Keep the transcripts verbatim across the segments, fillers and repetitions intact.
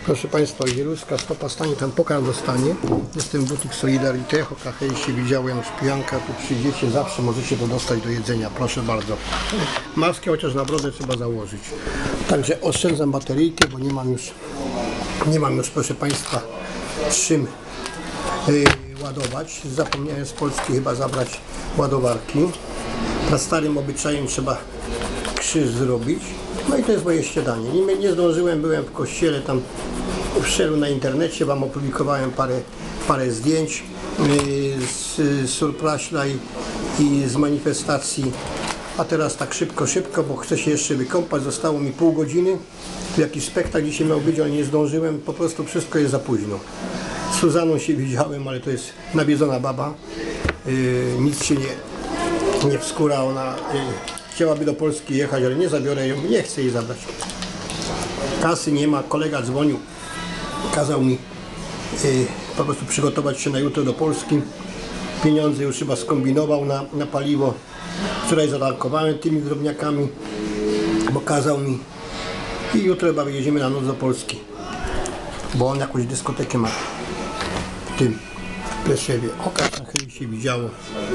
Proszę Państwa, Wieluska stopa stanie, tam pokarm dostanie. Jestem butik Solidarité, Hokahei się widziałem, szpijanka, tu przyjdziecie, zawsze możecie to dostać do jedzenia, proszę bardzo. Maskę chociaż na brodę trzeba założyć. Także oszczędzam bateryjkę, bo nie mam już, nie mam już, proszę Państwa, czym yy, ładować. Zapomniałem z Polski chyba zabrać ładowarki. Na starym obyczajem trzeba krzyż zrobić. No i to jest moje śniadanie. Nie, nie zdążyłem, byłem w kościele, tam wszedłem na internecie, wam opublikowałem parę, parę zdjęć yy, z Surplaśla i, i z manifestacji. A teraz tak szybko, szybko, bo chcę się jeszcze wykąpać. Zostało mi pół godziny. Tu jakiś spektakl dzisiaj miał być, ale nie zdążyłem. Po prostu wszystko jest za późno. Z Suzaną się widziałem, ale to jest nawiedzona baba. Yy, nic się nie, nie wskóra. Ona yy, chciałaby do Polski jechać, ale nie zabiorę ją, nie chcę jej zabrać. Kasy nie ma, kolega dzwonił, kazał mi yy, po prostu przygotować się na jutro do Polski. Pieniądze już chyba skombinował na, na paliwo. Wczoraj zatankowałem tymi drobniakami, bo kazał mi. I jutro chyba wyjedziemy na noc do Polski, bo on jakąś dyskotekę ma w tym Pleszewie. Oka trochę się widziało.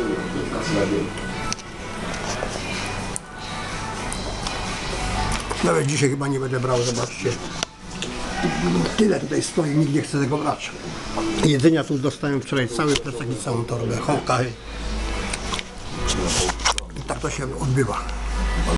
Nawet dzisiaj chyba nie będę brał, zobaczcie. Tyle tutaj stoi, nikt nie chce tego brać. Jedzenia tu dostałem wczoraj cały plecak i całą torbę. Hokahei. I tak to się odbywa.